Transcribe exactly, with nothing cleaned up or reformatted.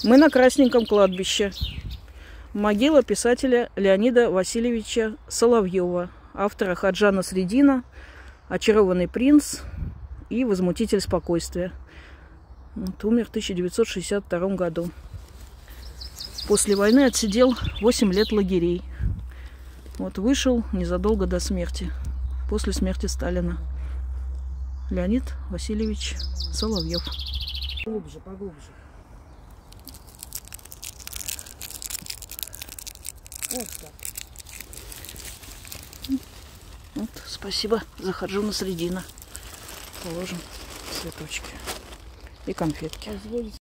Мы на Красненьком кладбище. Могила писателя Леонида Васильевича Соловьева, автора «Хаджа Насреддина», «Очарованный принц» и «Возмутитель спокойствия». Вот, умер в тысяча девятьсот шестьдесят втором году. После войны отсидел восемь лет лагерей. Вот, вышел незадолго до смерти, после смерти Сталина. Леонид Васильевич Соловьев. Поглубже, поглубже. Вот так. Вот, спасибо за Хаджу Насреддина. Положим цветочки и конфетки.